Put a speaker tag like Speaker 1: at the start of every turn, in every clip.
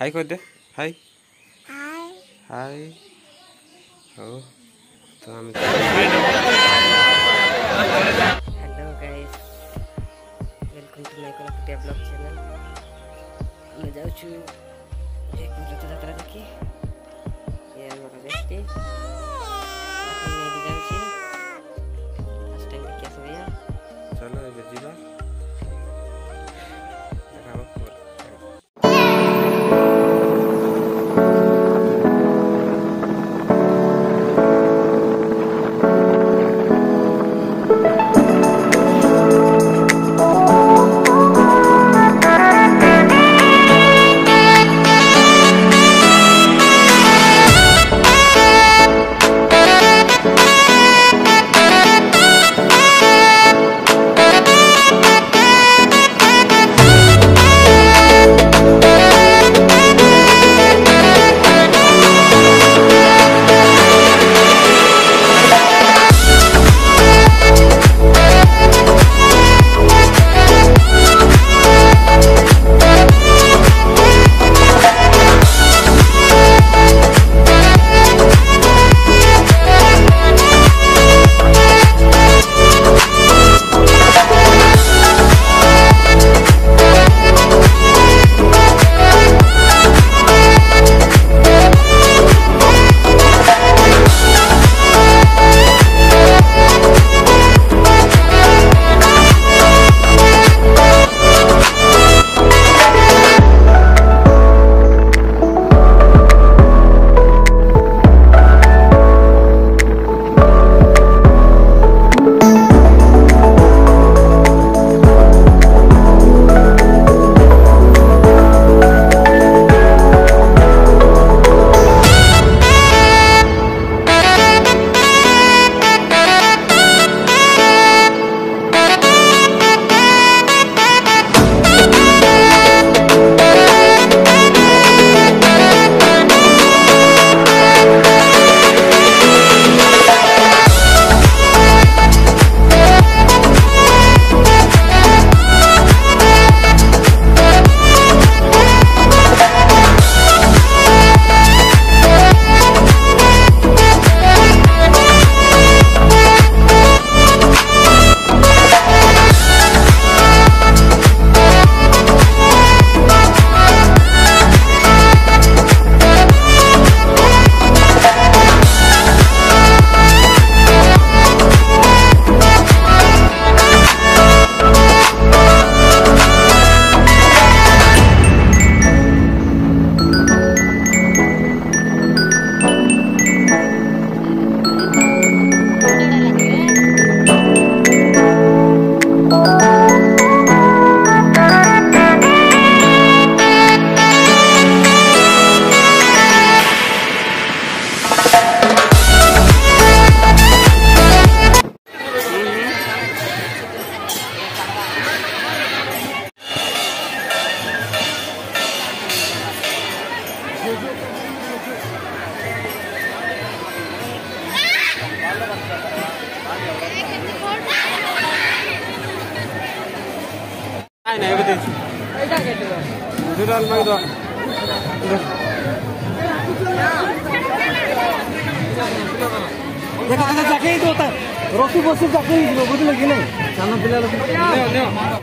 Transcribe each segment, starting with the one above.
Speaker 1: हाय कर दे हाय
Speaker 2: हाय
Speaker 1: हाय हो तो हम
Speaker 3: hello guys welcome to my Kolkata blog channel मैं जाऊँ एक रथ यात्रा देखी ये हमारा बेस्टी अपन मैं भी जाऊँ फर्स्ट टाइम देखी आसे भैया
Speaker 1: चलो ये जीवा देखाबो पूरा नहीं बता ऐसा कैसे हो डाल मग दो देखा देखा जाके ही होता है रोटी बस जाके ही लोगों को लगी नहीं खाना पिला लो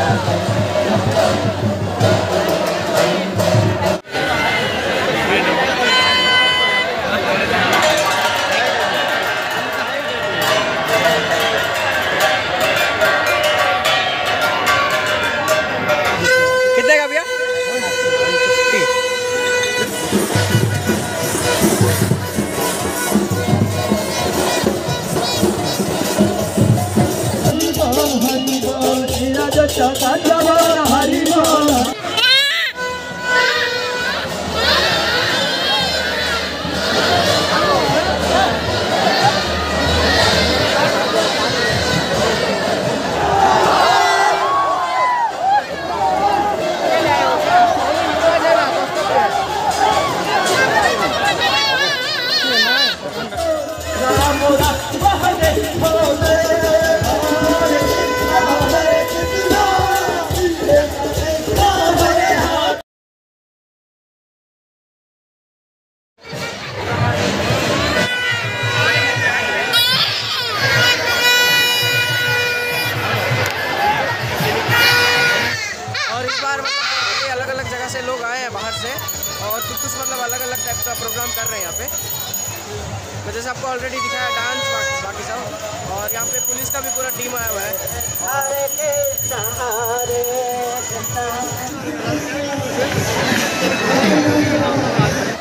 Speaker 1: कितने का भैया? अलग अलग जगह से लोग आए हैं बाहर से और कुछ मतलब अलग अलग टाइप का प्रोग्राम कर रहे हैं यहाँ पे। तो जैसे आपको ऑलरेडी दिखाया डांस बाकी सब, और यहाँ पे पुलिस का भी पूरा टीम आया हुआ है।